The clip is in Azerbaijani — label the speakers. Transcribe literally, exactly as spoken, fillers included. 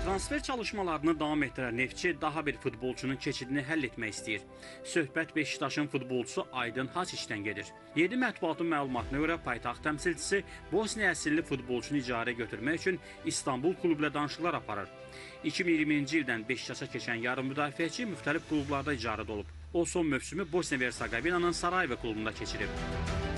Speaker 1: Transfer çalışmalarını davam etdirən Neftçi daha bir futbolçunun keçidini həll etmək istəyir. Söhbət Beşiktaşın futbolçusu Aydın Hasiçdən gedir. Yeni mətbuatın məlumatına görə paytaxt təmsilçisi Bosniya əsilli futbolçunu icarə götürmək üçün İstanbul klubu ilə danışıqlar aparır. iki min iyirminci ildən Beşiktaşa keçən yarım müdafiəçi müxtəlif klublarda icarədə olub. O son mövsümü Bosniya və Hersegovinanın Sarayevo klubunda keçirib.